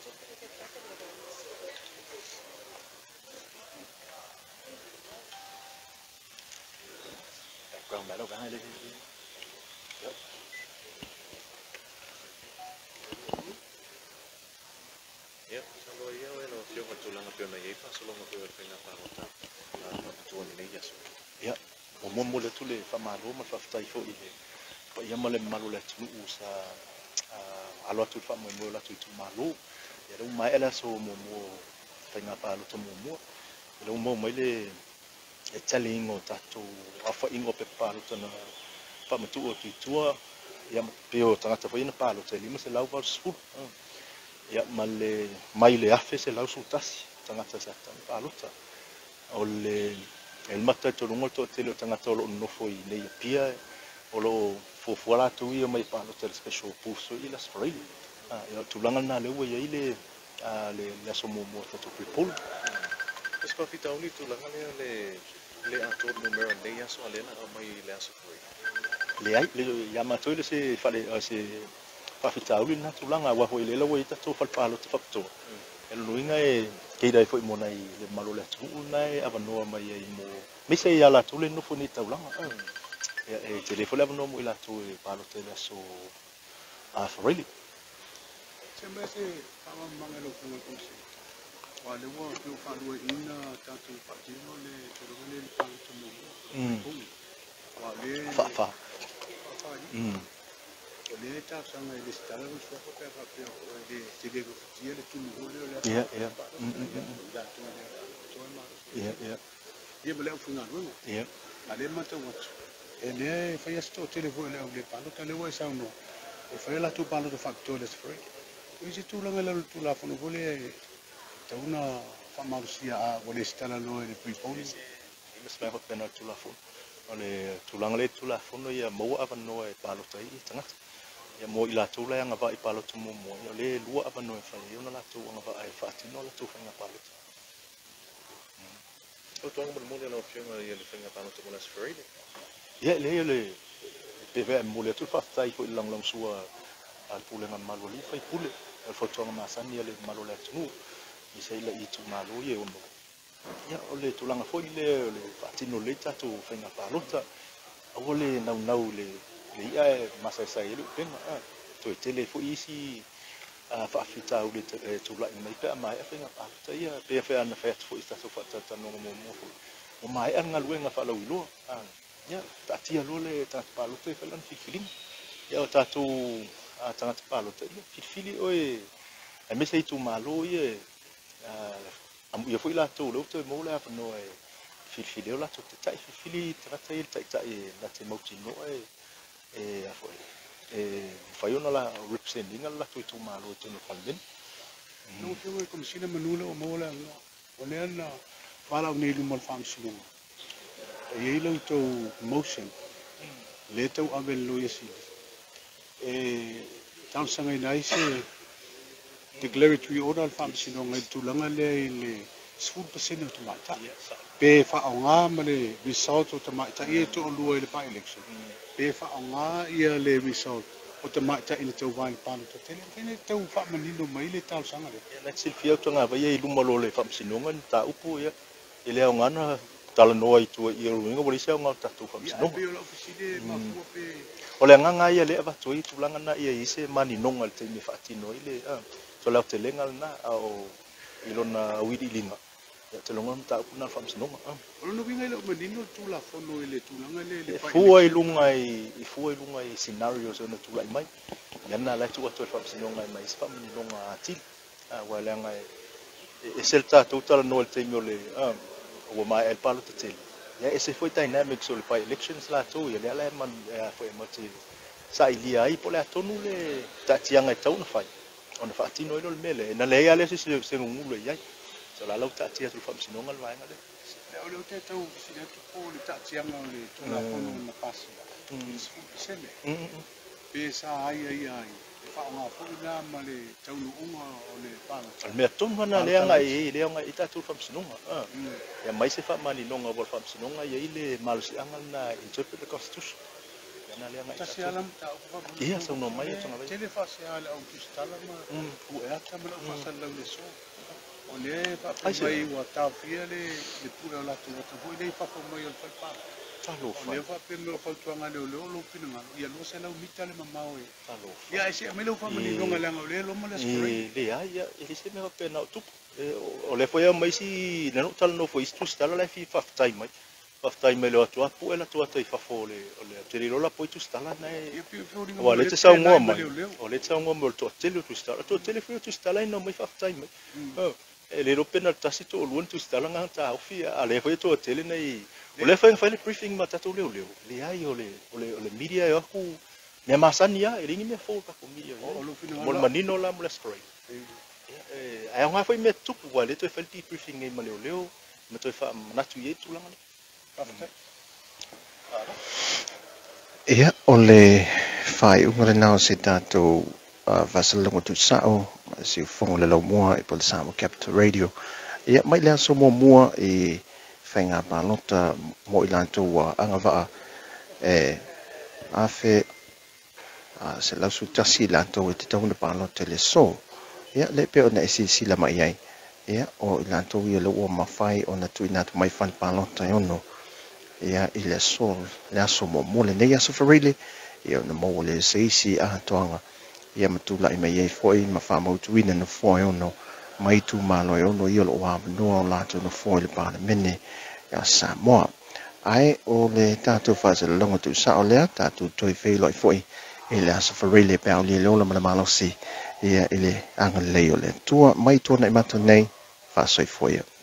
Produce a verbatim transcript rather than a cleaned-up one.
Brown metal behind it. Yep. Yep, salo ia o no fio ko tulanga pio na yepa solo mo pio penga pa rota. Na tu ni nei yaso. Yep. O mo mo le tule fa malo ma fa ftai fo ile. Pa ia mo le malo le tunu usa alo tu fa mo mo la tu tu malo. Ia lo mai ela so mo mo penga pa rota mo mo. Lo mo mo le e tali ingo tatu afa ingo pe palo tana pa matu o tu tua ia peo tangata fa ina palo te lima se lau val sfu ia male mai le afe se lau sultasi tangata sa tan palo ta o le el mata to lungo to te le tangata o no foi nei pia o lo fo fuala tu ia mai palo te special puso ila spray ia tu langa na le ia ile le le so mo mo to people es pa fita uli tu langa le le le ato numero nei aso alena o mai le aso foi le ai le yama to le se fale se pa fita uli na tu langa wa foi le lo ita to fal palo to facto el luinga e ke dai foi mo nai le malo le tu nai ava no mai ai mo mi se ya la tu le no funi ta langa e telefono ava no mo ila tu palo te le aso a for really sempre se tava mangelo con con se wale wo tu fa lu ina ta tu fa tino le pero le pa tu mo mm wale fa fa mm le ta sanga le stala lo so ko per proprio de de de dia le tu mo le le yeah yeah mm da tu le to ma yeah yeah ye bele fu na no yeah ale ma to wat e ne fa ya sto telefono le le pa lo ta le wo sa no e fa la tu pa lo to factores free e tu la ngela tu la fono vole ta una fa marusia a vole stala lo e priponi mi sma ho pena tu la fono ole tu la ngele tu la fono ia mo ava no e palo tai tanga ia mo ila tu la nga va i palo tu mo mo le lua ava no e fa ia na la tu nga va ai fa ti no la tu fa nga palo o tu nga mo le no fio nga ia le fa nga palo tu mo la sferile ia le le pe ve mo le tu fa tai ko lang lang sua al pule nga malo li fa pule al foto nga masani le malo le tu mi sei la i tu malo ye ono ia ole tu langa foi le le fatino le tatu fenga palota ole nau nau le le ia masa sai lu penga to tele foi isi a fa fita ule tu la mai pe mai fenga palota ia pe fe ana fe foi sta so fata tano mo mo o mai anga luenga fa lo ilo ia tatia lo le tatu palota fe lan fifiling ia tatu a tatu palota ia fifili oe e me sei tu malo ia am ia foi la tu lo tu mo la no e fili la tu tai fili trata il tai tai la te mo tino e e a foi e fai ona la representing la tu tu malo tu no falden no fio come si na manula o mo la o le ana fala ni lu mal function e ye lo to motion le to avel lo yesi e tan sanga nai se declaratory order function ngai tulanga le le one percent o tamata pe fa nga male result o tamata e to lu le pa election pe fa nga ia le result o tamata ina to vai pa to tele tele to fa manino mai le tal sanga le na sil fia to nga vai e lu malo le fam sinonga ta upu ia ele o ngana tala no ai tu ia ruinga boli se nga ta tu fam sinonga pe o ofiside ma fu pe o le nga ia le va to i tulanga na ia ise mani nonga te mi fatino ile ah so la te lenga na o ilona widi linga ya te longa ta kuna fam sinonga ah o no winga le manino tu la fono ile tu langa le le pa fu ai lunga i fu ai lunga i scenarios ona tu lai mai ya na la tu to fam sinonga mai fam sinonga atil ah wala nga e selta total no te ngole ah o mai el palo te ya ese foi dynamics o le pa elections la tu ya la man foi moti sa ilia ai pole atonu le tatianga tau na fai ona fatino ilo le mele na le ale se se ngulu ia so la lauta tia tu fam sinonga le vai ngale o le te tau si le tu po le tatianga le tu la fono na pasi sele pe sa ai ai ai fa nga fo na male tau no uma o le palo al me tonu na le nga i le nga ita tu fam sinonga ah ya mai se fa mani nonga vol fam sinonga ia ile malusi angal na interpret the constitution na le ngai tasi alam ta ko ba ia sa no mai tanga vai tele fa se ala au tu stala ma ku e ata ma fa sa la le so o le fa pa mai wa ta fia le le pura la tu ta foi le fa fa mai al fa pa talo o le fa pe me fa tu nga le le lo pina nga ia lo se la umita le mama o talo ia se me lo fa mani no nga la le lo ma le e le ia e se me pe na tu o le foi mai si na no tal no foi tu stala la fi fa tai mai Faftai me lo atua pu ela tua tai fafole o le tiri rola po tu stala na e o le te sa ngua mai o le te sa ngua mo to tele tu stala to tele fi tu stala no mai faftai mai e le rope na tasi to luan tu stala nga ta ofi a le foi to tele nei o le foi foi le briefing ma tato le le le ai o le o le o le media yo ku me masania e ringi me fo ka ko media mo manino la mo le story e ai nga foi me tu wa le to foi ti briefing ngai ma le le me to fa na tu ye tu la Ia, o le whai ungare nao se tātou vasalongo tu sao, si whongo le lau mua i pole Samoa Capital Radio. Ia, mai lea so mua mua i whainga pālota mo i lantou a angawaa e awhe se lausu tasi i lantou i te tauna pālota le so. Ia, le peo na esi sila mai ai. Ia, o i lantou i a lau o mawhai o na tui natu mai whan pālota i ono. Ia i le sol le aso mo mo le nei aso farile ia na mo le seisi a toanga ia matula i mai e foi ma fa mo tuina no foi ono mai tu malo ono ia lo wa no la tu no foi le pa mene ya sa mo ai o le tatu fa se longo tu sa o le tatu toi fe lo foi e le aso farile pa o le lo ma malo si ia ile ang le o le tua mai tu na mato nei fa soi foi